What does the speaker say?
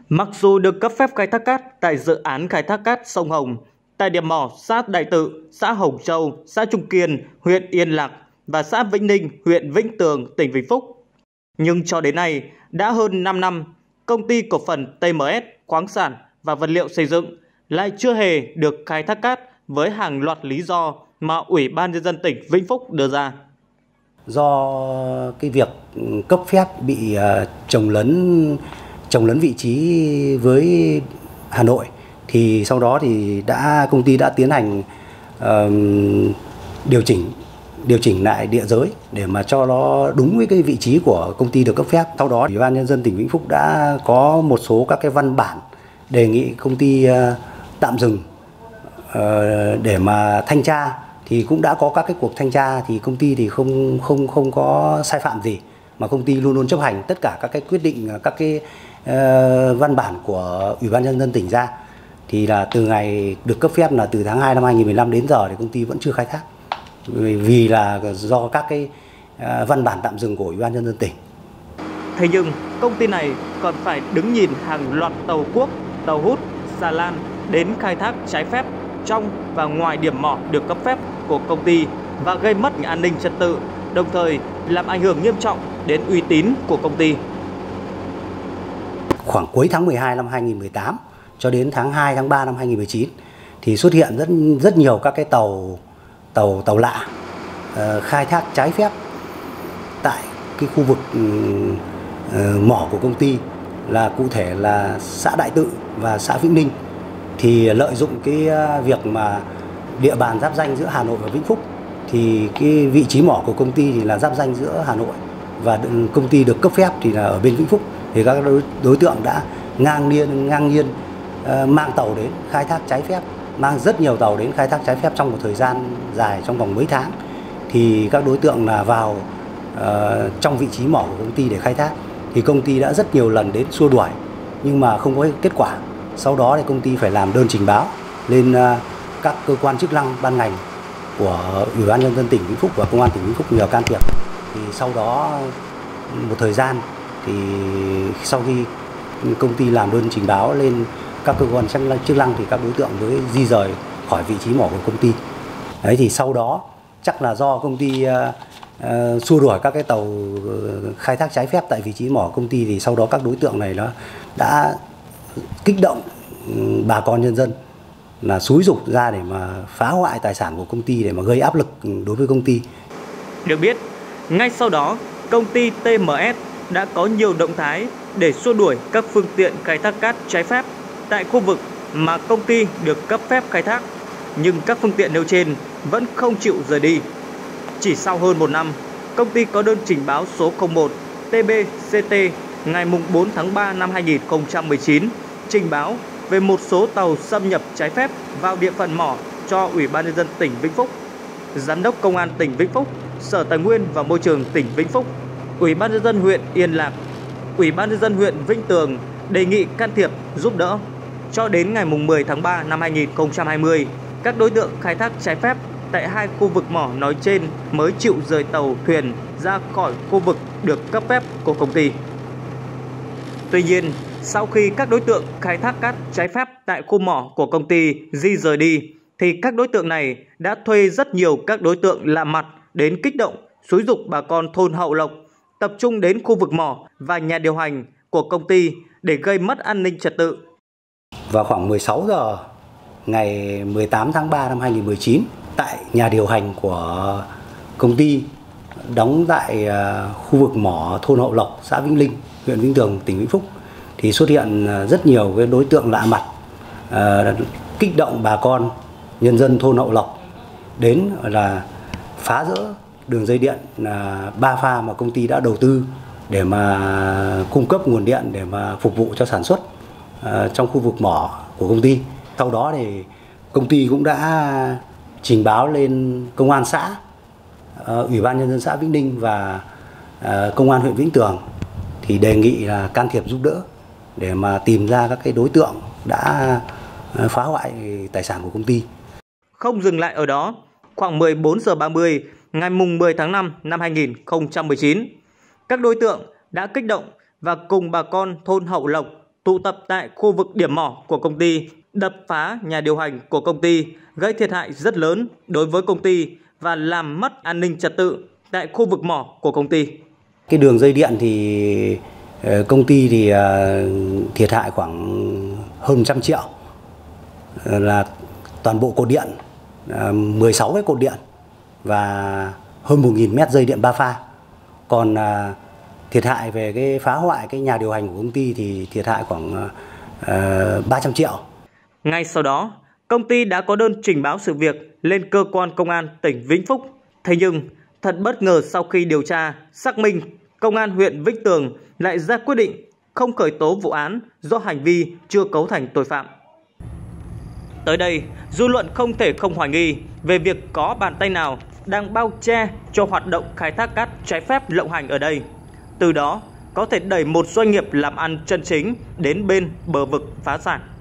Mặc dù được cấp phép khai thác cát tại dự án khai thác cát sông Hồng, tại điểm mỏ xã Đại Tự, xã Hồng Châu, xã Trung Kiên, huyện Yên Lạc và xã Vĩnh Ninh, huyện Vĩnh Tường, tỉnh Vĩnh Phúc, nhưng cho đến nay đã hơn 5 năm, công ty cổ phần TMS khoáng sản và vật liệu xây dựng lại chưa hề được khai thác cát với hàng loạt lý do mà Ủy ban Nhân dân tỉnh Vĩnh Phúc đưa ra. Do cái việc cấp phép bị chồng lấn vị trí với Hà Nội, thì sau đó thì công ty đã tiến hành điều chỉnh lại địa giới để mà cho nó đúng với cái vị trí của công ty được cấp phép. Sau đó Ủy ban Nhân dân tỉnh Vĩnh Phúc đã có một số các cái văn bản đề nghị công ty tạm dừng để mà thanh tra. Thì cũng đã có các cái cuộc thanh tra, thì công ty thì không có sai phạm gì, mà công ty luôn luôn chấp hành tất cả các cái quyết định, các cái văn bản của Ủy ban Nhân dân tỉnh ra. Thì là từ ngày được cấp phép là từ tháng 2 năm 2015 đến giờ thì công ty vẫn chưa khai thác, vì là do các cái văn bản tạm dừng của Ủy ban Nhân dân tỉnh. Thế nhưng công ty này còn phải đứng nhìn hàng loạt tàu cuốc, tàu hút, xà lan đến khai thác trái phép trong và ngoài điểm mỏ được cấp phép của công ty và gây mất an ninh trật tự, đồng thời làm ảnh hưởng nghiêm trọng đến uy tín của công ty. Khoảng cuối tháng 12 năm 2018 cho đến tháng 2, tháng 3 năm 2019 thì xuất hiện rất nhiều các cái tàu lạ khai thác trái phép tại cái khu vực mỏ của công ty, là cụ thể là xã Đại Tự và xã Vĩnh Ninh. Thì lợi dụng cái việc mà địa bàn giáp ranh giữa Hà Nội và Vĩnh Phúc, thì cái vị trí mỏ của công ty thì là giáp ranh giữa Hà Nội và công ty được cấp phép thì là ở bên Vĩnh Phúc, thì các đối tượng đã ngang nhiên mang tàu đến khai thác trái phép, mang rất nhiều tàu đến khai thác trái phép trong một thời gian dài, trong vòng mấy tháng. Thì các đối tượng là vào trong vị trí mỏ của công ty để khai thác, thì công ty đã rất nhiều lần đến xua đuổi nhưng mà không có kết quả. Sau đó thì công ty phải làm đơn trình báo lên các cơ quan chức năng ban ngành của Ủy ban Nhân dân tỉnh Vĩnh Phúc và Công an tỉnh Vĩnh Phúc nhờ can thiệp. Thì sau đó một thời gian, thì sau khi công ty làm đơn trình báo lên các cơ quan chức năng thì các đối tượng mới di rời khỏi vị trí mỏ của công ty. Đấy, thì sau đó chắc là do công ty xua đuổi các cái tàu khai thác trái phép tại vị trí mỏ công ty, thì sau đó các đối tượng này nó đã kích động bà con nhân dân là xúi giục ra để mà phá hoại tài sản của công ty, để mà gây áp lực đối với công ty. Được biết, ngay sau đó công ty TMS đã có nhiều động thái để xua đuổi các phương tiện khai thác cát trái phép tại khu vực mà công ty được cấp phép khai thác, nhưng các phương tiện nêu trên vẫn không chịu rời đi. Chỉ sau hơn 1 năm, công ty có đơn trình báo số 01 TBCT ngày 4 tháng 3 năm 2019 trình báo về một số tàu xâm nhập trái phép vào địa phận mỏ cho Ủy ban Nhân dân tỉnh Vĩnh Phúc. Giám đốc Công an tỉnh Vĩnh Phúc, Sở Tài nguyên và Môi trường tỉnh Vĩnh Phúc, Ủy ban Nhân dân huyện Yên Lạc, Ủy ban Nhân dân huyện Vĩnh Tường đề nghị can thiệp giúp đỡ. Cho đến ngày 10 tháng 3 năm 2020, các đối tượng khai thác trái phép tại hai khu vực mỏ nói trên mới chịu rời tàu thuyền ra khỏi khu vực được cấp phép của công ty. Tuy nhiên, sau khi các đối tượng khai thác cát trái phép tại khu mỏ của công ty di rời đi, thì các đối tượng này đã thuê rất nhiều các đối tượng lạ mặt đến kích động, xúi giục bà con thôn Hậu Lộc tập trung đến khu vực mỏ và nhà điều hành của công ty để gây mất an ninh trật tự. Vào khoảng 16 giờ ngày 18 tháng 3 năm 2019, tại nhà điều hành của công ty đóng tại khu vực mỏ thôn Hậu Lộc, xã Vĩnh Linh, huyện Vĩnh Tường, tỉnh Vĩnh Phúc, thì xuất hiện rất nhiều cái đối tượng lạ mặt kích động bà con nhân dân thôn Hậu Lộc đến là phá rỡ đường dây điện 3 pha mà công ty đã đầu tư để mà cung cấp nguồn điện để mà phục vụ cho sản xuất trong khu vực mỏ của công ty. Sau đó thì công ty cũng đã trình báo lên công an xã, Ủy ban Nhân dân xã Vĩnh Ninh và công an huyện Vĩnh Tường, thì đề nghị là can thiệp giúp đỡ để mà tìm ra các cái đối tượng đã phá hoại tài sản của công ty. Không dừng lại ở đó, khoảng 14 giờ 30 ngày 10 tháng 5 năm 2019, các đối tượng đã kích động và cùng bà con thôn Hậu Lộc tụ tập tại khu vực điểm mỏ của công ty, đập phá nhà điều hành của công ty, gây thiệt hại rất lớn đối với công ty và làm mất an ninh trật tự tại khu vực mỏ của công ty. Cái đường dây điện thì công ty thì thiệt hại khoảng hơn 100 triệu, là toàn bộ cột điện, 16 cái cột điện và hơn 1.000 mét dây điện 3 pha. Còn thiệt hại về cái phá hoại cái nhà điều hành của công ty thì thiệt hại khoảng 300 triệu. Ngay sau đó, công ty đã có đơn trình báo sự việc lên cơ quan công an tỉnh Vĩnh Phúc. Thế nhưng, thật bất ngờ sau khi điều tra, xác minh, công an huyện Vĩnh Tường lại ra quyết định không khởi tố vụ án do hành vi chưa cấu thành tội phạm. Tới đây, dư luận không thể không hoài nghi về việc có bàn tay nào đang bao che cho hoạt động khai thác cát trái phép lộng hành ở đây. Từ đó, có thể đẩy một doanh nghiệp làm ăn chân chính đến bên bờ vực phá sản.